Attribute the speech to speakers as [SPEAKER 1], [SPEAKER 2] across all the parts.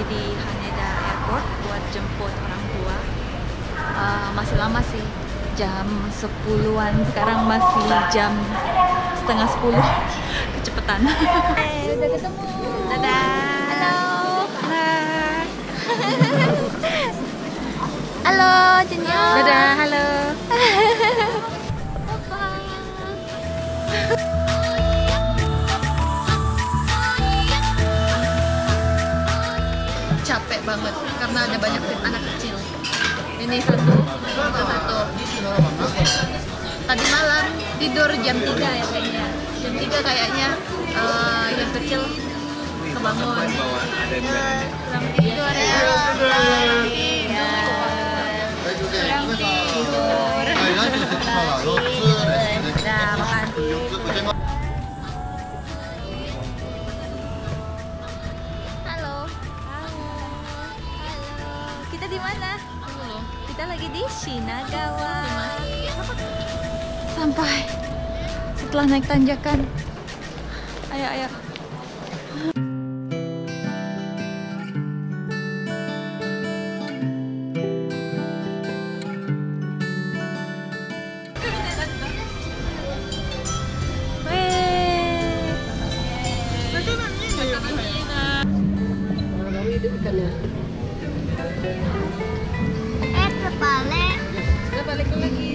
[SPEAKER 1] di Haneda Airport buat jemput orang tua. Masih lama sih, jam 10-an, sekarang masih jam setengah 10. Kecepetan. Udah ketemu. Dadah. Halo. Hai. Halo, Jenyo.
[SPEAKER 2] Dadah, halo.
[SPEAKER 1] Capek banget karena ada banyak anak kecil. Ini satu, itu satu. Tadi malam tidur jam 3 ya kayaknya. Jam 3 kayaknya yang kecil kebangun. Kurang tidur ya. Kurang tidur. Udah makan. Halo. Kita di mana? Kita lagi di Shinagawa. Sampai setelah naik tanjakan. Ayo, ayo.
[SPEAKER 2] Terbalik.
[SPEAKER 1] Udah balik lagi.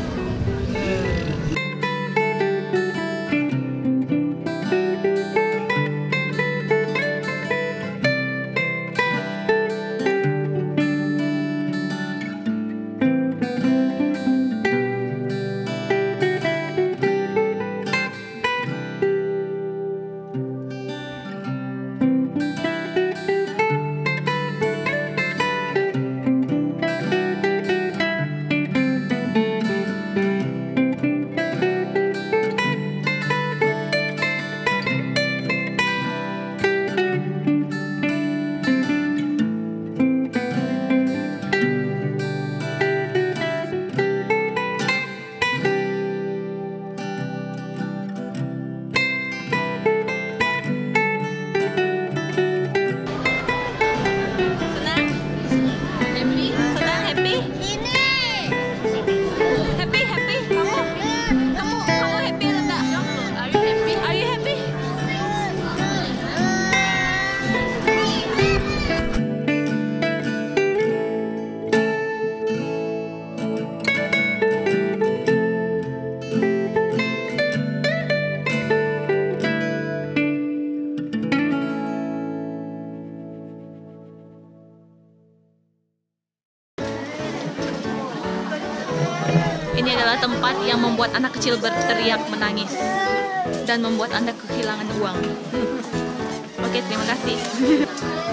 [SPEAKER 1] Ini adalah tempat yang membuat anak kecil berteriak menangis dan membuat Anda kehilangan uang. Oke, terima kasih.